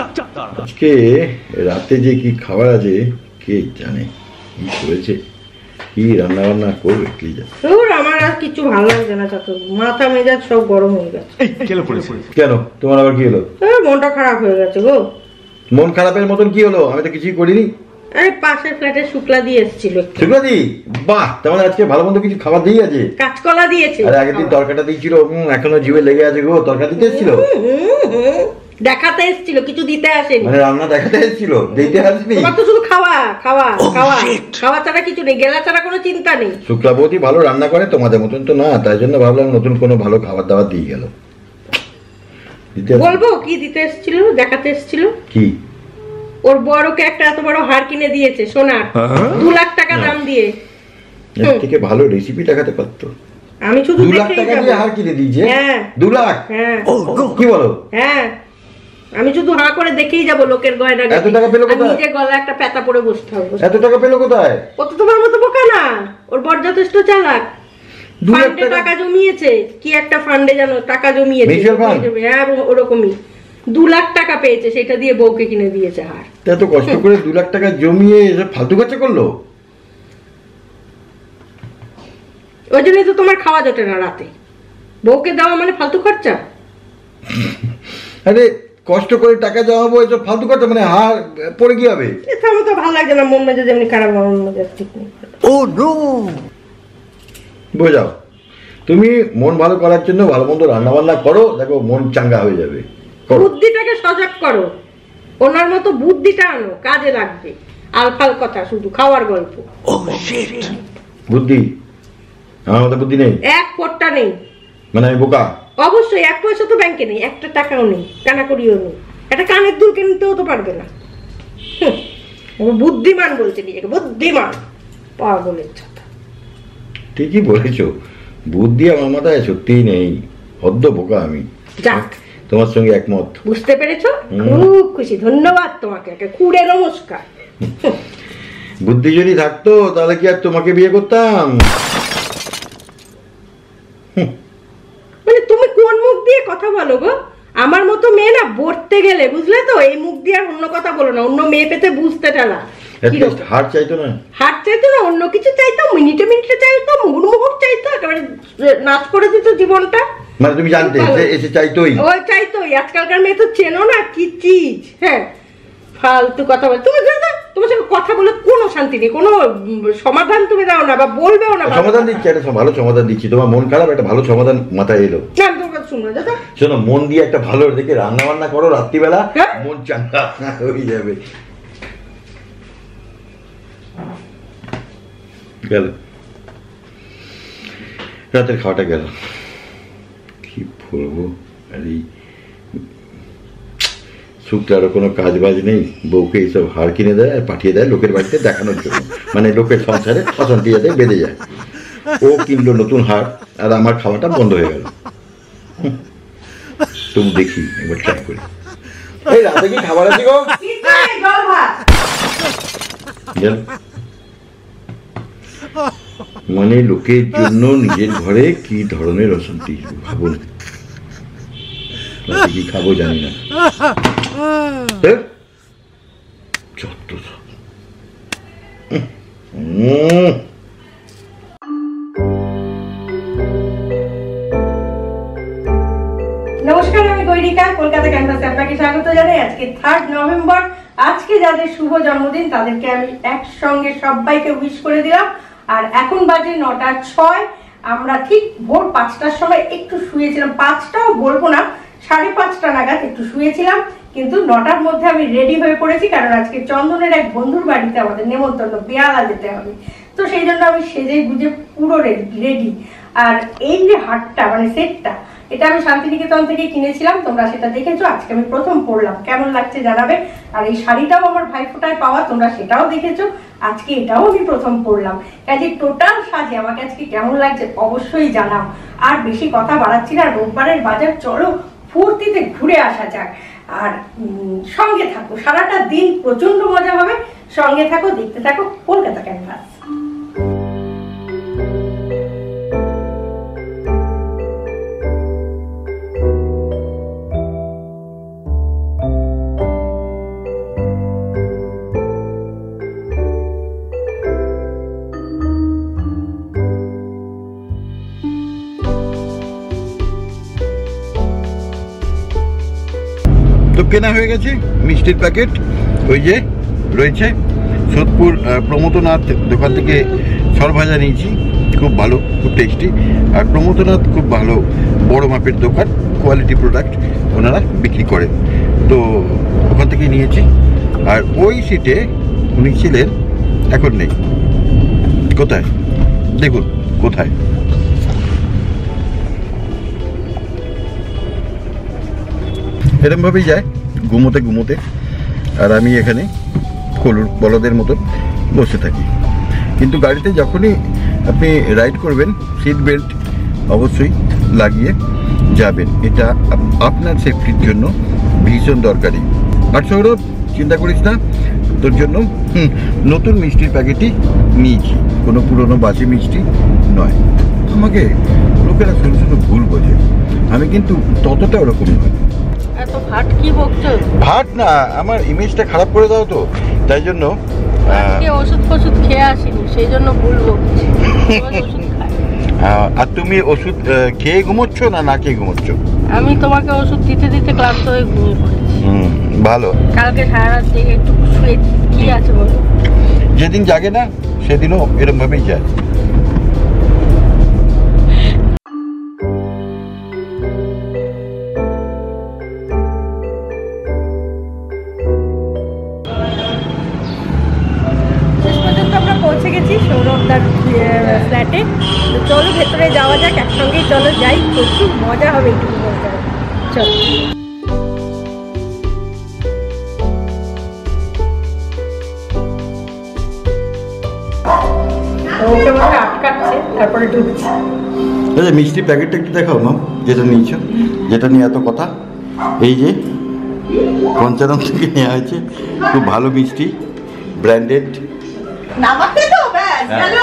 আজকে রাতে যে কি খাবার আছে কে জানে, কি করেছে, কি রান্না বান্না করবে কে জানে। আমার আর কিছু ভালো লাগছে না, মাথা মেজাজ সব গরম হয়ে গেছে। কেন তোমার আবার কি হলো? মনটা খারাপ হয়ে গেছে গো। মন খারাপের মতন কি হলো? আমি তো কিছুই করিনি। আরে পাশের ফ্ল্যাটে শুক্লা দিয়ে এসেছিল। শুক্লা দি? বাহ, তাহলে আজকে ভালো মন্দ কিছু খাবার দিয়ে আছে। কাঁচকলা দিয়েছে। আরে আগের দিন তরকারিটা দিয়েছিল, এখনো জিভে লেগে আছে গো। তরকারি দিতে এসেছিল? দেখাতে এসেছিল, কিছু দিতে আসেনি। মানে রান্না দেখাতে এসেছিল, দিতে আসেনি। তোমার তো শুধু খাওয়া খাওয়া খাওয়া খাওয়া ছাড়া কিছু নেই, গেলা ছাড়া কোনো চিন্তা নেই। শুক্লা বৌদি ভালো রান্না করে, তোমাদের মতন তো না, তাই জন্য ভাবলাম নতুন কোনো ভালো খাবার দাবার দিয়ে গেল। বলবো কি দিতে এসেছিল, দেখাতে এসেছিল কি? ওর বড়কে একটা এত বড় হার কিনে দিয়েছে সোনার, 2 লাখ টাকা দাম দিয়ে। এর থেকে ভালো রেসিপি দেখাতে পারতো। আমি শুধু 2 লাখ টাকা দিয়ে হার কিনে দিয়েছে? হ্যাঁ 2 লাখ। হ্যাঁ কি বলো? হ্যাঁ, আমি শুধু হাঁ করে দেখেই যাবো লোকের গয়না। এত টাকা পেলো কোথায়? নিজে গলা একটা পেতা পরে বসতে হবে। এত টাকা পেলো কোথায়? ও তো তোমার মতো বোকা না, ওর বর যথেষ্ট চালাক। 2 লাখ টাকা জমিয়েছে, কি একটা ফান্ডে জানো টাকা জমিয়েছে। হ্যাঁ ওরকমই 2 লাখ টাকা পেয়েছে, সেটা দিয়ে বউকে কিনে দিয়েছে হার। এত কষ্ট করে 2 লাখ টাকা জমিয়ে এসব ফালতু খরচা করলো। ওই জন্যই তো তোমার খাওয়া জোটে না রাতে। বউকে দেওয়া মানে ফালতু খরচা। আরে কষ্ট করে টাকা জমাবো, এসব ফালতু খরচা মানে হার পড়ে কি হবে? এটা আমার তো ভালো লাগছে না, মন মেজাজ যেমনি খারাপ, মন মেজাজ ঠিক নেই। ও নো, বোঝাও তুমি মন ভালো করার জন্য ভালো মন্দ রান্না বান্না করো, দেখো মন চাঙ্গা হয়ে যাবে। বুদ্ধিটাকে সজাগ করো, ওনার মতো বুদ্ধিটা আনো, কাজে লাগবে। আলফাল কথা শুধু খাওয়ার গল্প। বুদ্ধি আমার মতো বুদ্ধি নেই, এক ফোঁটা নেই। মানে আমি বোকা? অবশ্যই, 1 পয়সা তো ব্যাংকে নেই, একটা টাকাও নেই, কানাকড়িও নেই, একটা কানের দুল কিনতেও তো পারবে না। বুদ্ধিমান বলছে নিজেকে, বুদ্ধিমান। পাগলের ছাতা। ঠিকই বলেছো, বুদ্ধি আমার মাথায় সত্যিই নেই, হদ্দ বোকা আমি। যাক, তোমার সঙ্গে একমত। বুঝতে পেরেছো? খুব খুশি, ধন্যবাদ তোমাকে, কুড়ে নমস্কার। বুদ্ধি যদি থাকতো তাহলে কি আর তোমাকে বিয়ে করতাম? মানে তুমি কোন মুখ দিয়ে কথা বলো গো? আমার মতো মেয়ে না বলতে গেলে, বুঝলে তো, এই মুখ দিয়ে আর অন্য কথা বলো না, অন্য মেয়ে পেতে বুঝতে টালা। হার চাইতো না? হার চাইতো না, অন্য কিছু চাইতো, মিনিটে মিনিটে চাইতো, মুহুর্মুহুর চাইতো, একেবারে নাচ করে দিত জীবনটা। মানে তুমি জানতে এসে চাইতোই? ওই চাইতোই। আজকালকার মেয়ে তো চেনো না কি চিজ। হ্যাঁ, ফালতু কথা বল। তুমি তোমার সঙ্গে কথা বলে কোনো শান্তি নেই, কোনো সমাধান তুমি দাও না বা বলবেও না। সমাধান দিচ্ছি, একটা ভালো সমাধান দিচ্ছি। তোমার মন খারাপ, একটা ভালো সমাধান মাথায় এলো। শোনো, মন দিয়ে একটা ভালো দেখে রান্না বান্না করো রাত্রিবেলা, মন চাঙ্গা হয়ে যাবে। গেল রাতের খাওয়াটা গেল, কি বলবো। আর এই শুক্লারও কোনো কাজ বাজ নেই, বউকে এইসব হার কিনে দেয় আর পাঠিয়ে দেয় লোকের বাড়িতে দেখানোর জন্য, মানে লোকের সংসারে অশান্তি যাতে বেঁধে যায়। ও কিনলো নতুন হার, আর আমার খাওয়াটা বন্ধ হয়ে গেল। তুমি দেখি একবার ট্রাই করি। এই রাতে কি খাবার আছে গো? মানে লোকের জন্য নিজের ঘরে কি ধরনের অশান্তি, ভাবুন। কি খাবো জানি না, যত সব। নমস্কার, আমি গৈরিকা, কলকাতা ক্যাম্পাসে আপনাকে স্বাগত জানাই। আজকে 3 নভেম্বর। আজকে যাদের শুভ জন্মদিন তাদেরকে আমি একসঙ্গে সবাইকে উইশ করে দিলাম। আর এখন বাজে 9:06। আমরা ঠিক ভোর 5টার সময় একটু শুয়েছিলাম, 5টাও বলবো না, 5:30 নাগাদ একটু শুয়েছিলাম, কিন্তু 9টার মধ্যে আমি রেডি হয়ে পড়েছি, কারণ আজকে চন্দনের এক বন্ধুর বাড়িতে আমাদের নেমন্তন্ন, বেয়ালা যেতে হবে। তো সেই জন্য আমি সেজে গুজে পুরো রেডি। আর এই যে হারটা, মানে সেটটা, এটা আমি শান্তিনিকেতন থেকে কিনেছিলাম, তোমরা সেটা দেখেছো। আজকে আমি প্রথম পরলাম, কেমন লাগছে জানাবে। আর এই শাড়িটাও আমার ভাইফোঁটায় পাওয়া, তোমরা সেটাও দেখেছো। আজকে এটাও আমি প্রথম পরলাম, কাজে টোটাল সাজে আমাকে আজকে কেমন লাগছে অবশ্যই জানাও। আর বেশি কথা বাড়াচ্ছি না, রোববারের বাজার, চলো ফুর্তিতে ঘুরে আসা যাক। আর সঙ্গে থাকো, সারাটা দিন প্রচন্ড মজা হবে। সঙ্গে থাকো, দেখতে থাকো কলকাতা ক্যানভাস। তো কেনা হয়ে গেছে মিষ্টির প্যাকেট, ওই যে রয়েছে সোদপুর প্রমথনাথ দোকান থেকে সরভাজা নিয়েছি, খুব ভালো, খুব টেস্টি। আর প্রমথনাথ খুব ভালো বড় মাপের দোকান, কোয়ালিটি প্রোডাক্ট ওনারা বিক্রি করেন, তো ওখান থেকেই নিয়েছি। আর ওই সিটে উনি ছিলেন, এখন নেই। কোথায় দেখুন, কোথায় এরমভাবেই যায় ঘুমোতে ঘুমোতে, আর আমি এখানে কলুর বলদের মতো বসে থাকি। কিন্তু গাড়িতে যখনই আপনি রাইড করবেন সিট বেল্ট অবশ্যই লাগিয়ে যাবেন, এটা আপনার সেফটির জন্য ভীষণ দরকারি। আর সৌরভ, চিন্তা করিস না, তোর জন্য নতুন মিষ্টির প্যাকেটই নিয়েছি, কোনো পুরনো বাসি মিষ্টি নয়। আমাকে লোকেরা ছোটো ছোটো ভুল বোঝে, আমি কিন্তু ততটা ওরকম নয়। এত ভাট কি বকছো? ভাট না, আমার ইমেজটা খারাপ করে দাও তো, তাই জন্য। ওষুধ ফষুধ খেয়ে আসিনি, সেই জন্য ভুল বকছি। ওষুধ খাই। আর তুমি ওষুধ খেয়ে ঘুমোচ্ছ না না খেয়ে ঘুমোচ্ছ? আমি তোমাকে ওষুধ দিতে দিতে ক্লান্ত হয়ে ঘুমিয়ে পড়েছি। ভালো। কালকে সারা রাত জেগে একটু শুয়েছি, কি আছে বলো? যেদিন জাগে না সেদিনও এরকম ভাবেই যায়। পৌঁছে গেছি সৌরভদার ফ্ল্যাটে। চলো ভেতরে যাওয়া যাক, একসঙ্গেই চলো যাই, প্রচুর মজা হবে একটু বলতে হবে। চলো। ওকে আমাকে আটকাচ্ছে, তারপরে ঢুকছি। আচ্ছা, মিষ্টির প্যাকেটটা একটু দেখাও মাম, যেটা নিয়েছো, যেটা নিয়ে এত কথা। এই যে পঞ্চানন থেকে নেওয়া হয়েছে, খুব ভালো মিষ্টি, ব্র্যান্ডেড। নামাতে তো ব্যাস গেল।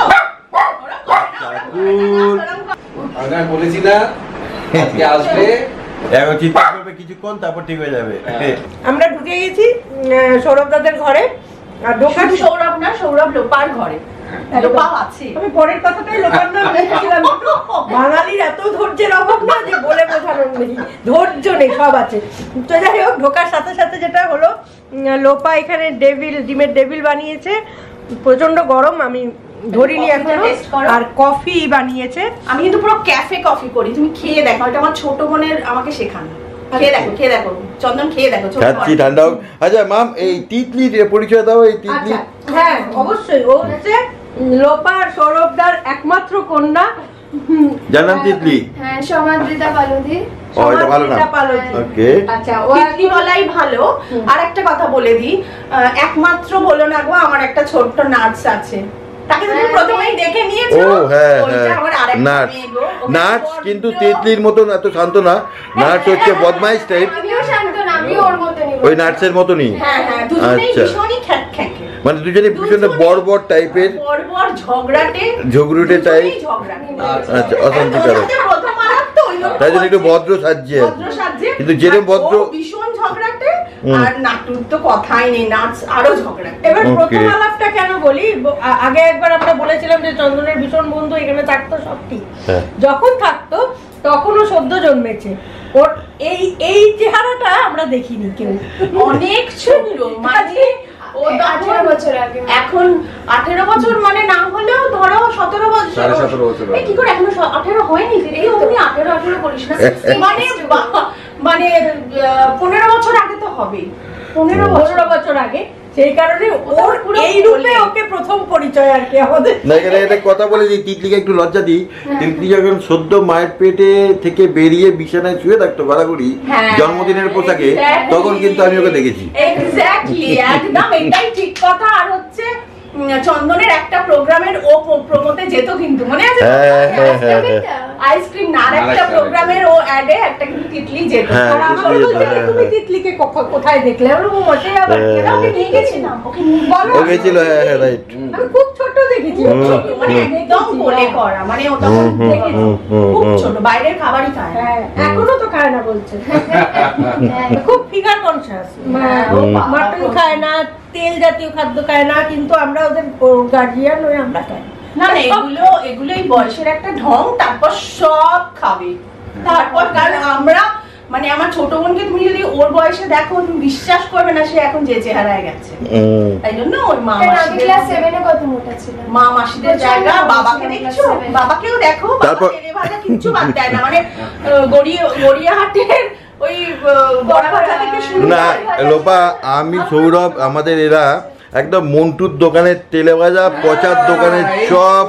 আমি বলেছি না আজকে আসবে, এখন চিন্তা করবে কিছুক্ষণ, তারপর ঠিক হয়ে যাবে। আমরা ঢুকে গেছি সৌরভ দাদের ঘরে। আর দোকান সৌরভ না, সৌরভ লোপার ঘরে। লোপা আছে। আমি পরের কথাটাই লোপার নাম লিখেছিলাম। বাঙালির এত ধৈর্যের অভাব না যে বলে বোঝানোর নেই, ধৈর্য নেই, সব আছে। তো যাই হোক, ঢোকার সাথে সাথে যেটা হলো, লোপা এখানে ডিমের ডেভিল বানিয়েছে, প্রচন্ড গরম, আমি ধরিনি এখনো। আর কফি বানিয়েছে। আমি কিন্তু পুরো ক্যাফে কফি করি, তুমি খেয়ে দেখো, এটা আমার ছোট বোনের আমাকে শেখানো। খেয়ে দেখো, খেয়ে দেখো চন্দন, খেয়ে দেখো। খাচ্ছি, ঠান্ডা হোক। আচ্ছা মাম, এই তিতলির পরিচয় দাও। এই তিতলি, হ্যাঁ অবশ্যই, ও হচ্ছে লোপা আর সৌরভদার একমাত্র কন্যা। যার নাম তিতলি। হ্যাঁ, সমাদৃতা পালোধি। ও, এটা ভালো নাম। ওকে, আচ্ছা, ও তিতলি বলাই ভালো। আর একটা কথা বলে দিই, একমাত্র বলো না গো, আমার একটা ছোট্ট নার্স আছে, তাকে তুমি প্রথমেই দেখে নিয়েছো। ও হ্যাঁ ওইটা হ্যাঁ, আমার আরেকটা নার্স। মেয়ে গো, ওকে নার্স বড্ড- কিন্তু তিতলির মতন এত শান্ত না, নার্স হচ্ছে বদমাইশ টাইপ। আমিও শান্ত না, আমিও ওর মতনই। ওই নার্সের মতনই। হ্যাঁ হ্যাঁ, দুজনেই আচ্ছা। ভীষণই খ্যাঁকে, মানে দুজনে ভীষণ বড় টাইপের, বড় ঝগড়াটে, ঝগড়ুটে টাইপ। দুজনেই ঝগড়াটে। আচ্ছা, অশান্তিকারক। প্রথম আলাপ তো, ওই জন্য তাই জন্য একটু ভদ্র সাজছে আর কি। ভদ্র সাজছে। কিন্তু যেরকম আর ভদ্র, ও ভীষণ ঝগড়াটে। আর নাটুর তো কথাই নেই, নাটস আরো ঝগড়াটে। এবার Okay. প্রথম আলাপটা কেন বলি, আগে একবার আমরা বলেছিলাম যে চন্দনের ভীষণ বন্ধু এখানে থাকতো, সব ঠিক। হ্যাঁ। যখন থাকতো তখনও সদ্য জন্মেছে, ওর এই চেহারাটা আমরা দেখিনি কেউ। অনেক ছোট, মানে ও 18 বছর আগে। এখন 18 বছর মানে না হলেও ধরো 17 বছর। 17.5 বছর। এই কি করে এখনো 18 হয়নি? এই অমনি 18 করিস না। মানে মানে 15 বছর আগে তো হবে। 15 বছর আগে, সেই কারণে ওর পুরো এই রূপে ওকে প্রথম পরিচয় আর কি আমাদের। না এখানে একটা কথা বলে দিই, তিতলিকে একটু লজ্জা দিই। তিতলি যখন সদ্য মায়ের পেটে থেকে বেরিয়ে বিছানায় শুয়ে থাকতো গড়াগড়ি হ্যাঁ, জন্মদিনের পোশাকে, exactly. তখন কিন্তু আমি ওকে দেখেছি। এক্স্যাক্টলি, একদম এটাই ঠিক কথা। আর হচ্ছে চন্দনের একটা প্রোগ্রামের ও প্রমোতে যেত, কিন্তু মনে আছে? আইসক্রিম না, আর একটা প্রোগ্রামের ও অ্যাডে একটা কিন্তু তিতলি যেত। হ্যাঁ, আর তিতলি আমাকে যেত, বলছে, হ্যাঁ, তুমি তিতলিকে কোথায় দেখলে? আমি বলবো, "মশাই আবার কেন ওকে নিয়ে গেছিলাম, ওকে নিয়ে বলো।" ও গেছিল, হ্যাঁ হ্যাঁ রাইট। আমি খুব ছোট দেখেছি, খুব ছোট, মানে একদম কোলে করা, মানে ও তখন দেখেছি খুব ছোট, বাইরের খাবারই খায় না। হ্যাঁ, এখনো তো খায় না বলছে। খুব ফিগার কনসিয়াস, মাটন খায় না, তেল জাতীয় খাদ্য খায় না, কিন্তু আমরা ওদের গার্জিয়ান হয়ে আমরা খাই। না না, এগুলো এই বয়সের একটা ঢং, তারপর সব খাবে। তারপর কারণ আমরা মানে আমার ছোট বোনকে তুমি যদি ওর বয়সে দেখো তুমি বিশ্বাস করবে না সে এখন যে চেহারায় গেছে। তাই জন্য ওই মা আমি মাসিদের ক্লাস 7 এ কত মোটা ছিলাম। মা মাসিদের জায়গা বাবাকে দেখছো, বাবাকেও দেখো, বাবা তেলে ভাজা কিচ্ছু বাদ দেয় না, মানে গড়িয়াহাটের ওই বড়া ভাজা থেকে শুরু না লোপা, আমি সৌরভ আমাদের এরা একদম মন্টুর দোকানের তেলে ভাজা, পচার দোকানের চপ,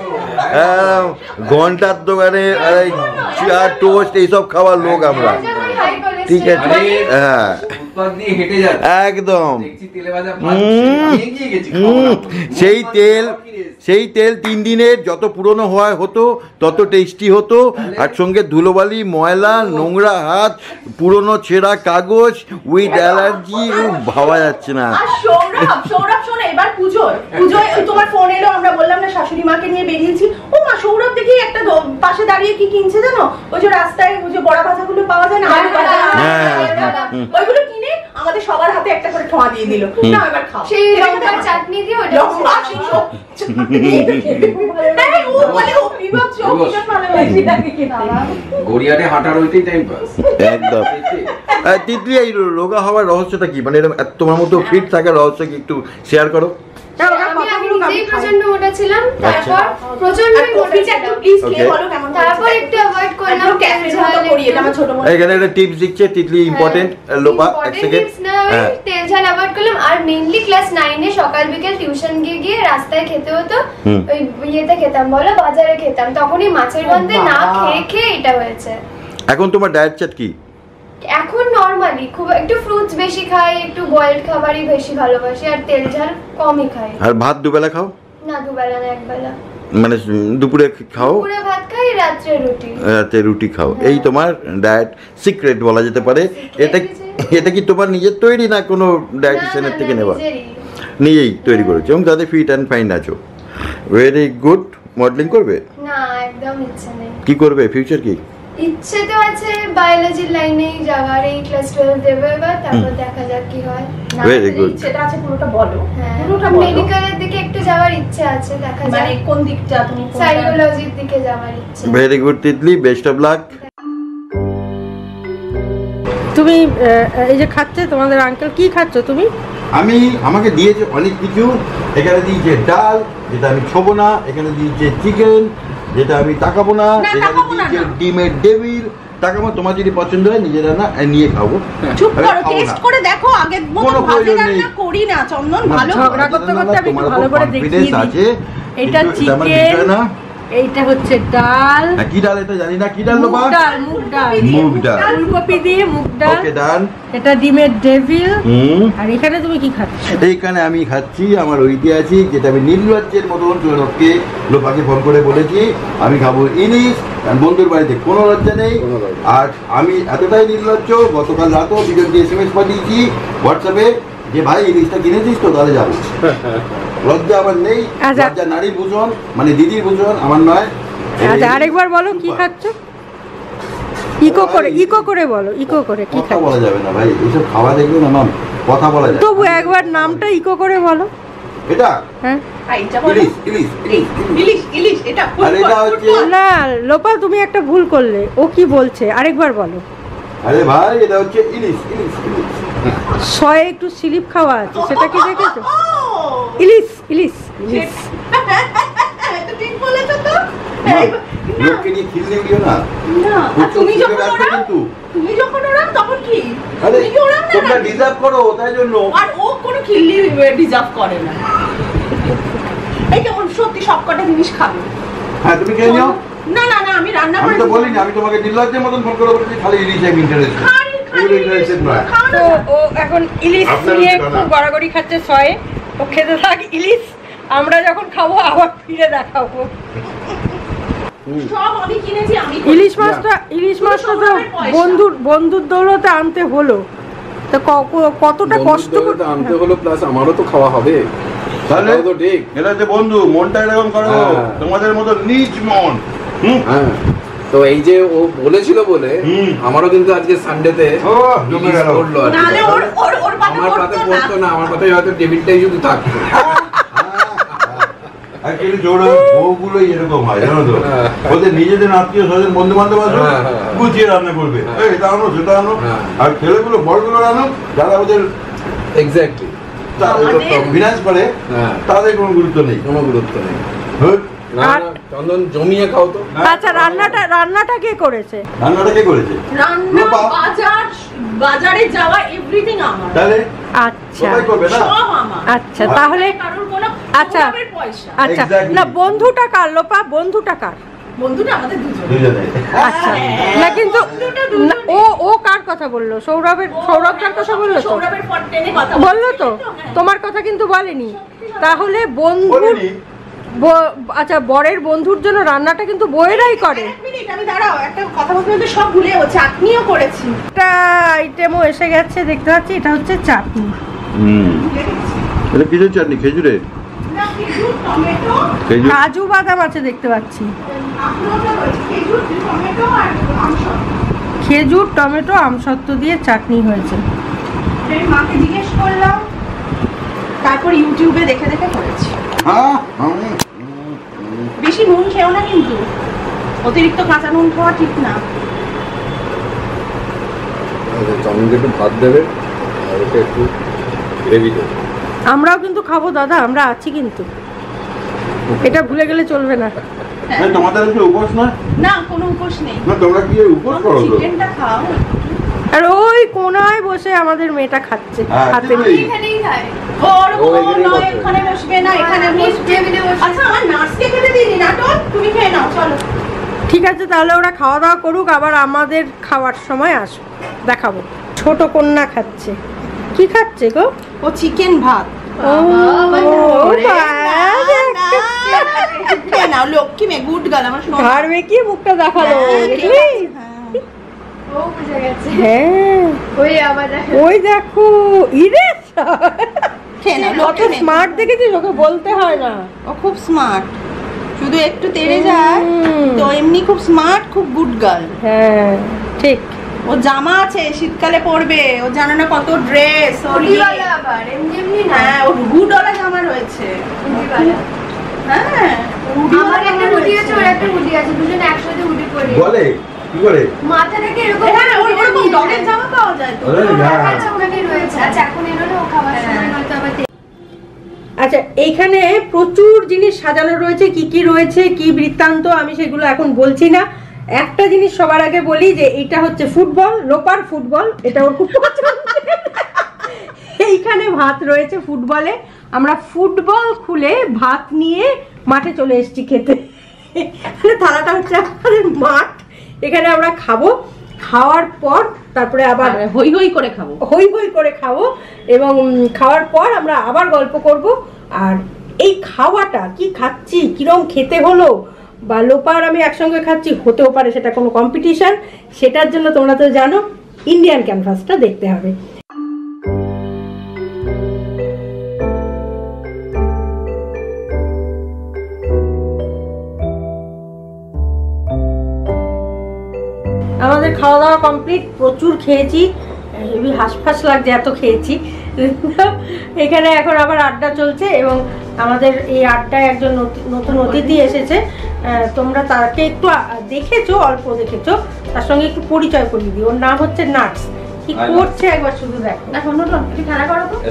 ঘন্টার দোকানে চা টোস্ট এইসব খাওয়ার লোক আমরা। ঠিক আছে, হ্যাঁ ফুটপাত দিয়ে হেঁটে যাচ্ছে একদম। দেখছি তেলে ভাজা ভাজছে, আমি এগিয়ে গেছি খাবো না। সেই তেল 3 দিনের যত পুরনো হতো তত টেস্টি হতো, আর সঙ্গে ধুলোবালি, ময়লা, নোংরা হাত, পুরনো ছেঁড়া কাগজ, উইথ অ্যালার্জি, ভাবা যাচ্ছে না। আর সৌরভ শোনো, এবার পুজোয় ওই তোমার ফোন এলো, আমরা বললাম না শাশুড়ি মাকে নিয়ে বেরিয়েছি, ও মা সৌরভ দেখি একটা পাশে দাঁড়িয়ে কি কিনছে জানো, ওই যে রাস্তায় ওই যে বড়া ভাজাগুলো পাওয়া যায় না, আলু ভাজা, ওইগুলো কিনে আমাদের সবার হাতে একটা করে ঠোঁয়া দিয়ে দিল, না এবার খাও। সেই লঙ্কার চাটনি দিয়ে ওটা লম্বা সেই সব হ্যাঁ, ও বলে ও বিভৎস, ও ভীষণ ভালোবাসি তাকে খেতে। গড়িয়াহাটে হাঁটার ওইটাই টাইম পাস একদম। তিতলি, এই রোগা হওয়ার রহস্যটা কি, মানে এরকম তোমার মতো ফিট থাকার রহস্য কি একটু শেয়ার করো? আমি আগে নিজেই প্রচন্ড মোটা ছিলাম, তারপর প্রচন্ডই মোটা ছিলাম, তারপর একটু অ্যাভয়েড করলাম এখানে একটা টিপস দিচ্ছে তিতলি, ইম্পর্টেন্ট লোপা, এক সেকেন্ড। তেল ঝাল অ্যাভয়েড করলাম। আর মেইনলি ক্লাস 9 এ সকাল বিকেল টিউশন গিয়ে রাস্তায় খেতে হতো, ওই ইয়েতে খেতাম বলো, বাজারে খেতাম, তখনই মাছের গন্ধে না খেয়ে এটা হয়েছে। এখন তোমার ডায়েট চার্ট কি? এখন নরমালি খুব একটু ফ্রুটস বেশি খাই, একটু বয়েলড খাবারই বেশি ভালোবাসি, আর তেল ঝাল কমই খাই। আর ভাত দুবেলা খাও? না, দুবেলা না, একবেলা। মানে দুপুরে খাও, দুপুরে ভাত খাই, রাত্রে রুটি। রাতে রুটি খাও, এই তোমার ডায়েট সিক্রেট বলা যেতে পারে। এটা কি তোমার নিজের তৈরি না কোনো ডায়েটিশিয়ানের থেকে নেওয়া? নিজেই তৈরি করেছো এবং তাদের ফিট অ্যান্ড ফাইন আছো। Very good. মডেলিং করবে? না, একদম ইচ্ছে নেই। কি করবে, ফিউচার কি? ইচ্ছে তো আছে বায়োলজির লাইনেই যাওয়ার, এই ক্লাস 12 দেবো এবার, তারপর দেখা যাক কি হয়। Very good. সেটা আছে, পুরোটা বলো। হ্যাঁ, মেডিকেলের দিকে একটু যাওয়ার ইচ্ছে আছে, দেখা যাক। মানে কোন দিকটা তুমি? সাইকোলজির দিকে যাওয়ার ইচ্ছে। Very good Titli, best of luck. তুমি এই যে খাচ্ছে তোমাদের আঙ্কেল, কি খাচ্ছ তুমি? আমাকে দিয়েছে অনেক কিছু। এখানে দিয়েছে ডাল, যেটা আমি ছোবো না। এখানে দিয়েছে চিকেন, যেটা আমি তাকাবো না। এখানে দিয়েছে ডিমের ডেভিল, তাকাবো। তোমার যদি পছন্দ হয় নিজে রান্না নিয়ে খাবো। চুপ করো, টেস্ট করে দেখো। আগে মতো ভাজে রান্না করি না চন্দন, ভালো ঝগড়া করতে করতে আমি একটু ভালো করে দেখিয়ে দিই। এটা চিকেন, এইটা হচ্ছে ডাল। কি ডাল এটা জানি না, কি ডাল? মুগ ডাল। মুগ ডাল, ফুলকপি দিয়ে মুগ ডাল। ওকে ডাল। এটা ডিমের ডেভিল। আর এখানে তুমি কি খাচ্ছ? এইখানে আমি খাচ্ছি আমার ঐতিহাসিক, যেটা আমি নির্লজ্জের মতন সৌরভকে, লোপাকে ফোন করে বলেছি আমি খাবো ইলিশ। বন্ধুর বাড়িতে কোনো লজ্জা নেই। আর আমি এতটাই নির্লজ্জ, গতকাল রাতেও বিজয়কে SMS পাঠিয়েছি হোয়াটসঅ্যাপে যে ভাই ইলিশটা কিনেছিস তো, তাহলে যাবো। লজ্জা আমার নেই, লজ্জা নারী ভূষণ, মানে দিদির ভূষণ, আমার নয়। আচ্ছা, আরেকবার বলো কি খাচ্ছ। ইকো করে বলো, ইকো করে কি কথা বলা যাবে না ভাই, এইসব খাওয়া দেখবে না মাম, কথা বলা যায়। তবু একবার নামটা ইকো করে বলো। এটা হ্যাঁ, ইলিশ ইলিশ ইলিশ ইলিশ এটা। আর এটা হচ্ছে না লোপা, তুমি একটা ভুল করলে। ও কি বলছে আরেকবার বলো। আরে ভাই এটা হচ্ছে ইলিশ ইলিশ ইলিশ। শয়ে একটু স্লিপ খাওয়া আছে, সেটা কি দেখেছো? ইলিশ ইলিশ ইলিশ। ঠিক বলেছো তো। লোককে নিয়ে খিল্লি দিও না। তুমি যখন ওরা তখন কি? আরে তুমি কি ওরা না? তোমরা ডিজার্ভ করো, তাই জন্য। আর ও কোনো খিল্লি ডিজার্ভ করে না। এই কেমন সত্যি সবকটা জিনিস খাবে। হ্যাঁ তুমি খেয়ে নিও। না না না, আমি রান্না আমি তো বলিনি, আমি তোমাকে নির্লজ্জের মতন ফোন করে বলেছি খালি ইলিশ আমি ইন্টারেস্ট। তো ও এখন ইলিশ নিয়ে খুব গড়াগড়ি খাচ্ছে শয়ে। ও খেতে থাক ইলিশ, আমরা যখন খাবো আবার ফিরে দেখাবো। সব আমি কিনেছি, আমি ইলিশ মাছটা তো বন্ধুর দৌলতে আনতে হলো। তো কতটা কষ্ট করতে আনতে হলো, প্লাস আমারও তো খাওয়া হবে। তাহলে তো ঠিক, এটা যে বন্ধু মনটা এরকম করো, তোমাদের মতো নিজ মন। হ্যাঁ, তো এই যে ও বলেছিল বলে আমারও কিন্তু আজকে সানডেতে জমে গেল। নালে ওর আমার পাতে পড়তো না, আমার পাতে হয়তো টেবিলটাই শুধু থাকতো। অ্যাকচুয়ালি সৌরভ বউগুলোই এরকম হয় জানো তো, ওদের নিজেদের আত্মীয় স্বজন বন্ধু বান্ধব আছে গুছিয়ে রান্না করবে, এটা আনো সেটা আনো, আর ছেলেগুলো বড়গুলো আনো যারা ওদের এক্স্যাক্টলি ফিনান্স করে তাদের কোনো গুরুত্ব নেই। কোনো গুরুত্ব নেই। না আর- না, চন্দন জমিয়ে খাও তো। আচ্ছা, রান্নাটা কে করেছে? রান্নাটা কে করেছে? রান্না, রূপা। বাজারে যাওয়া এভরিথিং আমার। তাহলে আচ্ছা কোথায় করবে না? সব আমার। আচ্ছা, তাহলে কারোর কোনো আচ্ছা। সৌরভের পয়সা। আচ্ছা, Exactly. না বন্ধুটা কার লোপা? বন্ধুটা কার? বন্ধুটা আমাদের দুজন। দুজনে। আচ্ছা, হ্যাঁ, না কিন্তু বন্ধুটা দুজনে। না, ও কার কথা বললো? সৌরভটার কথা বললো তো? সৌরভের পর টেনে কথা বললো তো? হ্যাঁ। তোমার কথা কিন্তু বলেনি। তাহলে বন্ধুর বলিনি। আচ্ছা, বরের বন্ধুর জন্য রান্নাটা কিন্তু বউয়েরাই করে। এক মিনিট, আমি দাঁড়াও, একটা কথা বলতে বলতে সব ভুলে যাবো। চাটনিও করেছি। একটা আইটেমও এসে গেছে, দেখতে পাচ্ছি। এটা হচ্ছে চাটনি। এটা কিসের চাটনি? খেজুরের? না, খেজুর, টমেটো, খেজুর। কাজু বাদাম আছে দেখতে পাচ্ছি। আখরোটও রয়েছে। খেজুর, টমেটো আর মাংস। খেজুর, টমেটো, আমসত্ত্ব দিয়ে চাটনি হয়েছে। এর মাকে জিজ্ঞেস করলাম, তারপর ইউটিউবে দেখে দেখে করেছি। হ্যাঁ, বেশি নুন খেও না কিন্তু, অতিরিক্ত কাঁচা নুন খাওয়া ঠিক না। চন্দনকে একটু ভাত দেবে আর ওকে একটু গ্রেভি দেবে। আমরাও কিন্তু খাবো দাদা, আমরা আছি কিন্তু, এটা ভুলে গেলে চলবে না। হ্যাঁ, তোমাদের আজকে উপোস না? না, কোনো উপোস নেই। না, তোমরা কি উপোস করো তো? চিকেনটা খাও। আর ওই কোনায় বসে আমাদের মেয়েটা খাচ্ছে হ্যাঁ, হাতে ঠিক। নিয়ে। এখানেই খায়। ওরকম ও এখানেই নয়, বসবে। ওখানে বসবে না, এখানে আমি বসবে। টেবিলে বসে- আচ্ছা, আমার নার্সকে খেতে দিইনি নাটক, তুমি খেয়ে নাও, চলো। ঠিক আছে, তাহলে ওরা খাওয়া দাওয়া করুক, আবার আমাদের খাওয়ার সময় আসবো, দেখাবো। ছোট কন্যা খাচ্ছে। কি খাচ্ছে গো? ও চিকেন ভাত। ও, ওরে বাবা, না, খেয়ে নাও, লক্ষ্মী মেয়ে, গুড গার্ল, আমার সোনা। ঘাড় বেঁকিয়ে মুখটা দেখালো, হ্যাঁ, ঠিক দেখলি? আছে, হ্যাঁ। ও বুঝে গেছে। হ্যাঁ, ওই আবার দেখো। ওই দেখো, ইরে খেয়ে নাও, কত লক্ষ্মী মেয়ে। স্মার্ট দেখেছিস, ওকে বলতে হয় না। ও খুব স্মার্ট, শুধু একটু তেড়ে যায় হুম। তো এমনি খুব স্মার্ট, খুব গুড গার্ল। হ্যাঁ, ঠিক। ও জামা আছে, শীতকালে পরবে, ও জানে না কত ড্রেস। ওর হুডিওয়ালা আবার, এমনি এমনি না। হ্যাঁ, ওর হুডওয়ালা জামা রয়েছে। হুডিওয়ালা। হ্যাঁ, আমার একটা হুডি আছে, ওর একটা হুডি আছে, দুজনে একসাথে হুডি পরি। বলে কি করে? মাথাটাকে এরকম হ্যাঁ, ওরকম ডগের জামা পাওয়া যায় তো। বলে, হ্যাঁ। আচ্ছা, ওখানেই রয়েছে। আচ্ছা, এখন এলো না, ও খাবার সময় নয়তো আবার আচ্ছা, এইখানে প্রচুর জিনিস সাজানো রয়েছে। কি কি রয়েছে, কি বৃত্তান্ত, আমি সেগুলো এখন বলছি না। একটা জিনিস সবার আগে বলি যে এটা হচ্ছে ফুটবল, লোপার ফুটবল, এটা ওর খুব পছন্দ। এইখানে ভাত রয়েছে ফুটবলে। আমরা ফুটবল খুলে ভাত নিয়ে মাঠে চলে এসেছি খেতে। মানে থালাটা হচ্ছে আমাদের মাঠ, এখানে আমরা খাবো। খাওয়ার পর তারপরে আবার হই হই করে খাবো। হই হই করে খাবো, এবং খাওয়ার পর আমরা আবার গল্প করব। আর এই খাওয়াটা কি খাচ্ছি, কিরম খেতে হলো, বা লোপার আমি একসঙ্গে খাচ্ছি, হতেও পারে সেটা কোনো কম্পিটিশন, সেটার জন্য তোমরা তো জানো ইন্ডিয়ান ক্যানভাসটা দেখতে হবে। আমাদের খাওয়া দাওয়া কমপ্লিট, প্রচুর খেয়েছি, হেবি হাঁসফাঁস লাগছে এত খেয়েছি। এখানে এখন আবার আড্ডা চলছে, এবং আমাদের এই আড্ডায় একজন নতুন অতিথি এসেছে। তোমরা তাকে একটু দেখেছো, অল্প দেখেছো, তার সঙ্গে একটু পরিচয় করিয়ে দিই। ওর নাম হচ্ছে নাটস। কি করছে একবার শুধু দেখো। এখন একটু খেলা করো তো।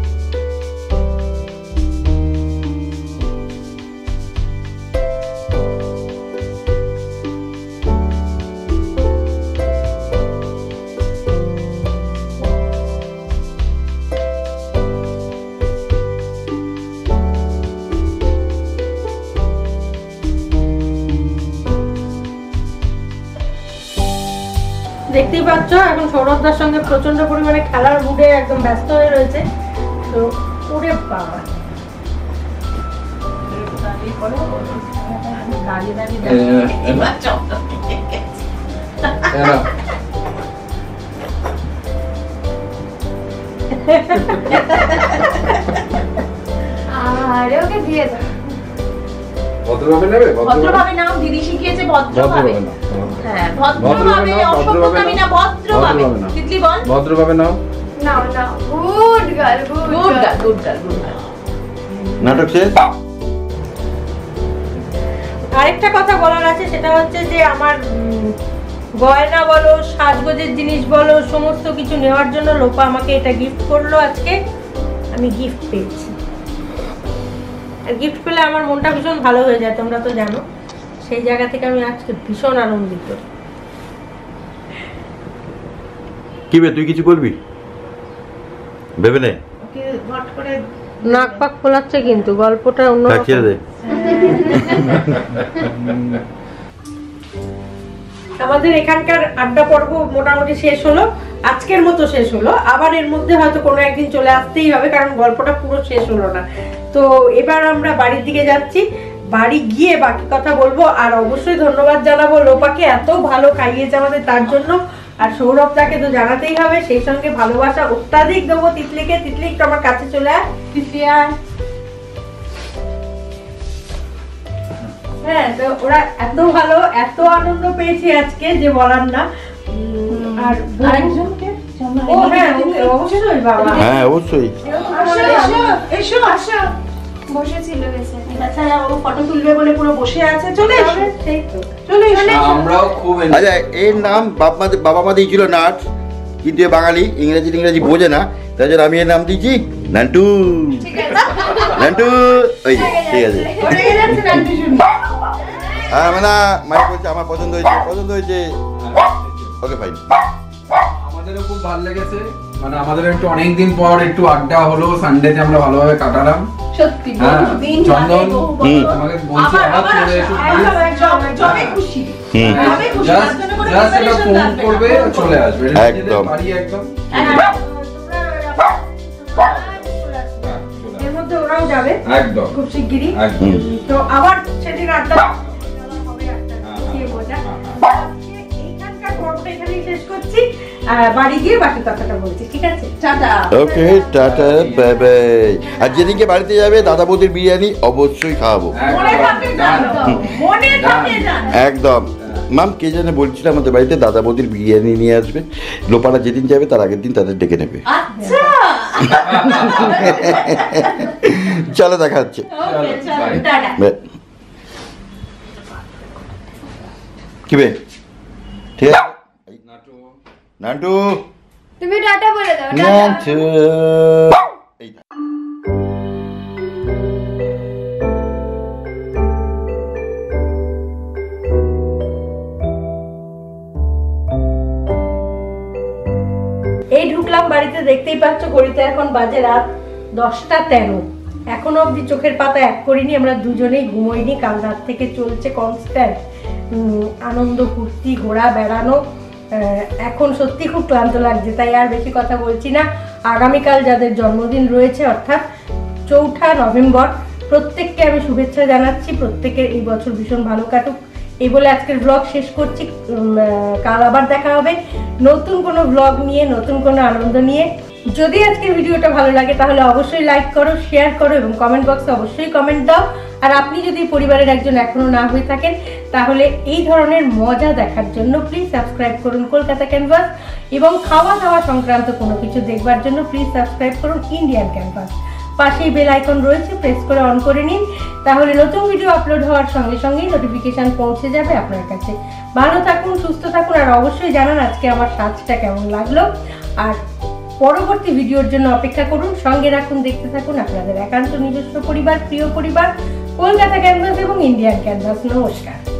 দেখতেই পাচ্ছ এখন সৌরভদার সঙ্গে প্রচন্ড পরিমাণে খেলার মুডে একদম ব্যস্ত হয়ে রয়েছে। তো ওরে বাবা, দাঁড়িয়ে দাঁড়িয়ে এবার আরে ওকে দিয়ে দাও। ভদ্রভাবে নেবে? ভদ্রভাবে নাও, দিদি শিখিয়েছে ভদ্রভাবে। ভদ্রভাবে নাও। হ্যাঁ, ভদ্রভাবে ভদ্রভাবে, নাও, ভদ্রভাবে অসভ্যতামি না, নাও। ভদ্রভাবে। ভদ্রভাবে নাও। তিতলি বল। ভদ্রভাবে নাও। নাও নাও, good girl, good good girl. Girl, good girl, good girl. নাটক শেষ? আরেকটা কথা বলার আছে, সেটা হচ্ছে যে আমার গয়না বলো, সাজগোজের জিনিস বলো, সমস্ত কিছু নেওয়ার জন্য লোপা আমাকে এটা গিফট করলো আজকে। আমি গিফট পেয়েছি, আর গিফট পেলে আমার মনটা ভীষণ ভালো হয়ে যায়, তোমরা তো জানো। সেই জায়গা থেকে আমি আজকে ভীষণ আনন্দিত। কি বে, তুই কিছু করবি ভেবে নে। নাক পাক ফোলাচ্ছে কিন্তু গল্পটা অন্য। আমাদের এখানকার আড্ডা পর্ব মোটামুটি শেষ হলো, আজকের মতো শেষ হলো। আবার এর মধ্যে হয়তো কোনো একদিন চলে আসতেই হবে, কারণ গল্পটা পুরো শেষ হলো না। তো এবার আমরা বাড়ির দিকে যাচ্ছি, বাড়ি গিয়ে বাকি কথা বলবো। আর অবশ্যই ধন্যবাদ জানাবো লোপাকে, এত ভালো খাইয়েছে আমাদের, তার জন্য। আর সৌরভটাকে তো জানাতেই হবে, সেই সঙ্গে ভালোবাসা অত্যাধিক দেবো তিতলিকে। তিতলি একটু আমার কাছে চলে আয়। তিতলি আয়। হ্যাঁ, তো ওরা এত ভালো, এত আনন্দ পেয়েছি আজকে যে বলার না। আর আরেকজনকে ও হ্যাঁ অবশ্যই বাবা, হ্যাঁ অবশ্যই। এসো আসো। বসেছিল বেশি। আচ্ছা, ও ফটো তুলবে বলে পুরো বসে আছে। চলে এসো। সেই তো চলে এসো। আমরাও খুব আচ্ছা, এর নাম বাবা মা দিয়েছিল নাট, কিন্তু এ বাঙালি ইংরেজি বোঝে না, তাই জন্য আমি এর নাম দিয়েছি নান্টু। ঠিক আছে। নান্টু, ওই ঠিক আছে। ওরে যাচ্ছে না শুনি। হ্যাঁ মানে মাইক বলছে আমার পছন্দ হয়েছে। Okay fine. আমাদেরও খুব ভালো লেগেছে, মানে আমাদের একটু অনেকদিন পর একটু আড্ডা হলো, সানডেতে আমরা ভালোভাবে কাটালাম। সত্যি হ্যাঁ, বহুদিন চন্দন বাদে তোমাকে বলছি আবার চলে এসো একদম একদম জমে খুশি। জমে খুশি, তার জন্য কোনো জাস্ট একটা preparation ফোন লাগবে না। করবে, চলে আসবে একদম। বাড়ি একদম। এর মধ্যে ওরাও যাবে একদম খুব শিগগিরই। একদম। তো আবার সেদিন আড্ডা হবে, একটা গুছিয়ে মজা। আজকে এইখানকার পর্বটা এখানেই শেষ করছি, বাড়ি গিয়ে বাকি কথাটা বলছি, ঠিক আছে? Tata. Okay tata bye bye. আর যেদিনকে বাড়িতে যাবে দাদা বৌদির বিরিয়ানি অবশ্যই খাওয়াবো মনে থাকে জানো, মনে থাকে জানো। একদম। মাম কে জানে বলছিল আমাদের বাড়িতে দাদা বৌদির বিরিয়ানি নিয়ে আসবে, লোপারা যেদিন যাবে তার আগের দিন তাদের ডেকে নেবে। আচ্ছা চলো দেখা হচ্ছে। ওকে চলো টাটা। কি বে, ঠিক আছে নান্টু। তুমি টাটা বলে দাও। টাটা। নান্টু এই থাক। এই ঢুকলাম বাড়িতে, দেখতেই পাচ্ছ ঘড়িতে এখন বাজে রাত 10:13। এখনো অব্দি চোখের পাতা এক করিনি, আমরা দুজনেই ঘুমোইনি। কাল রাত থেকে চলছে কনস্ট্যান্ট আনন্দ, ফুর্তি, ঘোরা, বেড়ানো। এখন সত্যি খুব ক্লান্ত লাগছে, তাই আর বেশি কথা বলছি না। আগামীকাল যাদের জন্মদিন রয়েছে, অর্থাৎ 4 নভেম্বর, প্রত্যেককে আমি শুভেচ্ছা জানাচ্ছি। প্রত্যেকের এই বছর ভীষণ ভালো কাটুক, এই বলে আজকের ব্লগ শেষ করছি। কাল আবার দেখা হবে নতুন কোনো ব্লগ নিয়ে, নতুন কোনো আনন্দ নিয়ে। যদি আজকের ভিডিওটা ভালো লাগে তাহলে অবশ্যই লাইক করো, শেয়ার করো এবং কমেন্ট বক্সে অবশ্যই কমেন্ট দাও। আর আপনি যদি পরিবারের একজন এখনো না হয়ে থাকেন তাহলে এই ধরনের মজা দেখার জন্য প্লিজ সাবস্ক্রাইব করুন কলকাতা ক্যানভাস, এবং খাওয়া দাওয়া সংক্রান্ত কোনো কিছু দেখবার জন্য প্লিজ সাবস্ক্রাইব করুন ইন্ডিয়ান ক্যানভাস। পাশেই বেল আইকন রয়েছে, প্রেস করে অন করে নিন, তাহলে নতুন ভিডিও আপলোড হওয়ার সঙ্গে সঙ্গেই নোটিফিকেশন পৌঁছে যাবে আপনার কাছে। ভালো থাকুন, সুস্থ থাকুন, আর অবশ্যই জানান আজকে আমার সাজটা কেমন লাগলো। আর পরবর্তী ভিডিওর জন্য অপেক্ষা করুন, সঙ্গে রাখুন, দেখতে থাকুন আপনাদের একান্ত নিজস্ব পরিবার, প্রিয় পরিবার, কলকাতা ক্যানভাস এবং ইন্ডিয়ান ক্যানভাস। নমস্কার।